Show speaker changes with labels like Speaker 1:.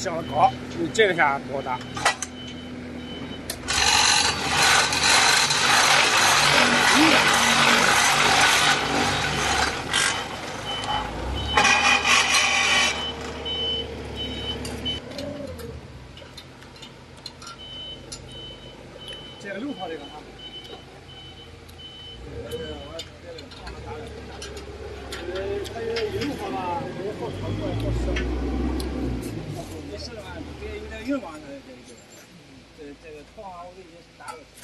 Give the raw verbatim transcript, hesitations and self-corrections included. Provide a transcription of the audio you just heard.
Speaker 1: 响的高，你这个下多大？这个六号这个啊，这个我这个放了啥了？呃，它有六号吧，有好长过来好深。没事的嘛，这有点硬嘛，它这个。这这个套上我已经是打了。